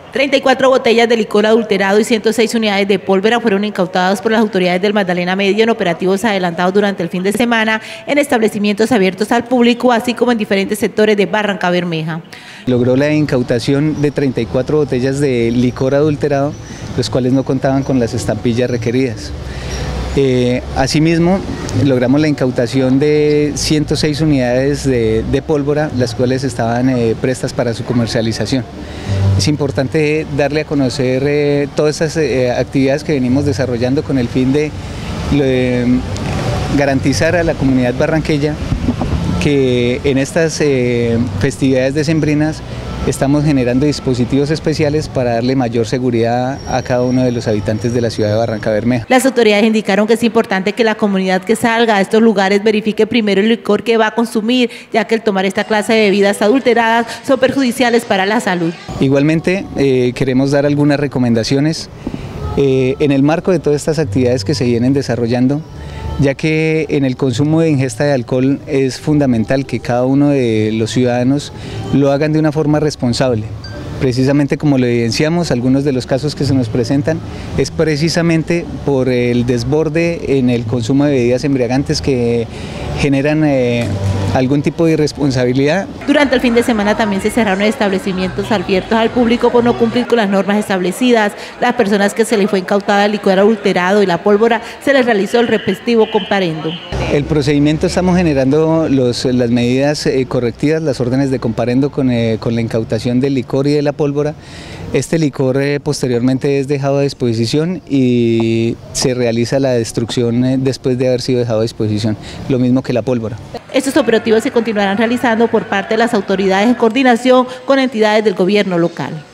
34 botellas de licor adulterado y 106 unidades de pólvora fueron incautadas por las autoridades del Magdalena Medio en operativos adelantados durante el fin de semana en establecimientos abiertos al público, así como en diferentes sectores de Barrancabermeja. Logró la incautación de 34 botellas de licor adulterado, los cuales no contaban con las estampillas requeridas. Asimismo, logramos la incautación de 106 unidades de pólvora, las cuales estaban prestas para su comercialización. Es importante darle a conocer todas estas actividades que venimos desarrollando con el fin de garantizar a la comunidad barranqueña que en estas festividades decembrinas estamos generando dispositivos especiales para darle mayor seguridad a cada uno de los habitantes de la ciudad de Barrancabermeja. Las autoridades indicaron que es importante que la comunidad que salga a estos lugares verifique primero el licor que va a consumir, ya que el tomar esta clase de bebidas adulteradas son perjudiciales para la salud. Igualmente, queremos dar algunas recomendaciones en el marco de todas estas actividades que se vienen desarrollando, ya que en el consumo de ingesta de alcohol es fundamental que cada uno de los ciudadanos lo hagan de una forma responsable. Precisamente como lo evidenciamos, algunos de los casos que se nos presentan es precisamente por el desborde en el consumo de bebidas embriagantes que generan algún tipo de irresponsabilidad. Durante el fin de semana también se cerraron establecimientos abiertos al público por no cumplir con las normas establecidas. Las personas que se les fue incautada el licor adulterado y la pólvora se les realizó el respectivo comparendo. El procedimiento, estamos generando las medidas correctivas, las órdenes de comparendo con la incautación del licor y de la pólvora. Este licor posteriormente es dejado a disposición y se realiza la destrucción después de haber sido dejado a disposición, lo mismo que la pólvora. Estos operativos se continuarán realizando por parte de las autoridades en coordinación con entidades del gobierno local.